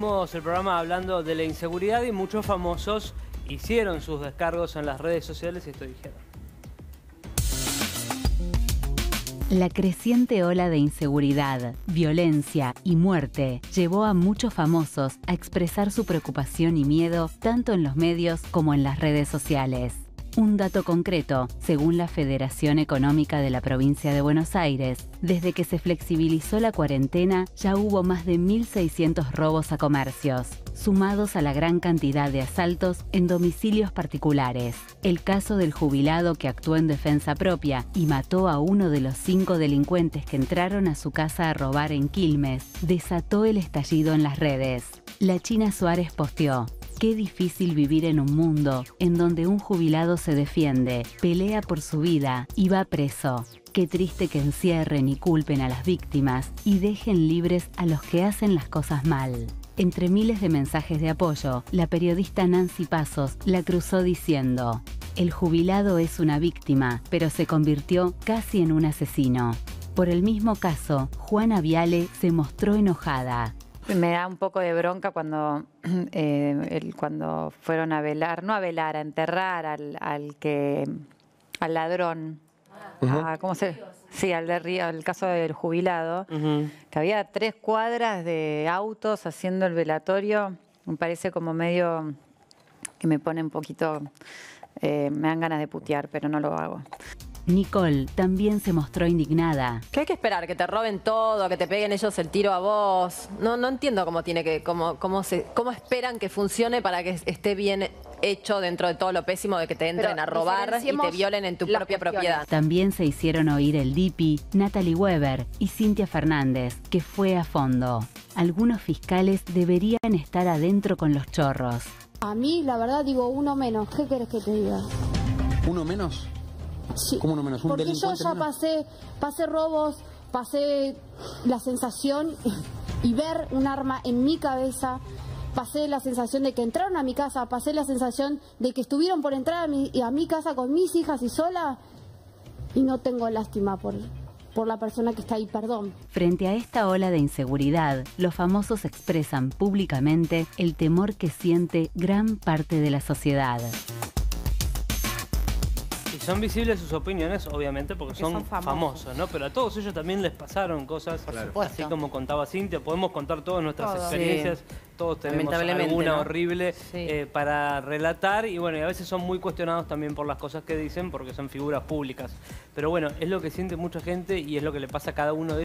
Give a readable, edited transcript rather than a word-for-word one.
El programa hablando de la inseguridad y muchos famosos hicieron sus descargos en las redes sociales y esto dijeron. La creciente ola de inseguridad, violencia y muerte llevó a muchos famosos a expresar su preocupación y miedo tanto en los medios como en las redes sociales. Un dato concreto, según la Federación Económica de la Provincia de Buenos Aires, desde que se flexibilizó la cuarentena ya hubo más de 1.600 robos a comercios, sumados a la gran cantidad de asaltos en domicilios particulares. El caso del jubilado que actuó en defensa propia y mató a uno de los 5 delincuentes que entraron a su casa a robar en Quilmes desató el estallido en las redes. La China Suárez posteó: qué difícil vivir en un mundo en donde un jubilado se defiende, pelea por su vida y va preso. Qué triste que encierren y culpen a las víctimas y dejen libres a los que hacen las cosas mal. Entre miles de mensajes de apoyo, la periodista Nancy Pasos la cruzó diciendo: el jubilado es una víctima, pero se convirtió casi en un asesino. Por el mismo caso, Juana Viale se mostró enojada. Me da un poco de bronca cuando fueron a velar, no a velar, a enterrar al ladrón. ¿Cómo se? Sí, al de Río, el caso del jubilado, que había 3 cuadras de autos haciendo el velatorio. Me parece como medio que me pone un poquito, me dan ganas de putear, pero no lo hago. Nicole también se mostró indignada. ¿Qué hay que esperar? ¿Que te roben todo? ¿Que te peguen ellos el tiro a vos? No entiendo cómo tiene que, cómo esperan que funcione para que esté bien hecho dentro de todo lo pésimo de que te entren a robar y te violen en tu propia propiedad. También se hicieron oír el Dipi, Natalie Weber y Cintia Fernández, que fue a fondo. Algunos fiscales deberían estar adentro con los chorros. A mí, la verdad, digo uno menos. ¿Qué querés que te diga? ¿Uno menos? Sí. ¿Cómo uno menos? ¿Un porque yo ya menos? pasé robos, pasé la sensación y ver un arma en mi cabeza, pasé la sensación de que entraron a mi casa, pasé la sensación de que estuvieron por entrar a mi casa con mis hijas y sola, y no tengo lástima por la persona que está ahí, perdón. Frente a esta ola de inseguridad, los famosos expresan públicamente el temor que siente gran parte de la sociedad. Y son visibles sus opiniones, obviamente, porque son famosos, ¿no? Pero a todos ellos también les pasaron cosas, así como contaba Cintia. Podemos contar todas nuestras experiencias, sí. Todos tenemos alguna horrible para relatar. Y bueno, y a veces son muy cuestionados también por las cosas que dicen, porque son figuras públicas. Pero bueno, es lo que siente mucha gente y es lo que le pasa a cada uno de ellos.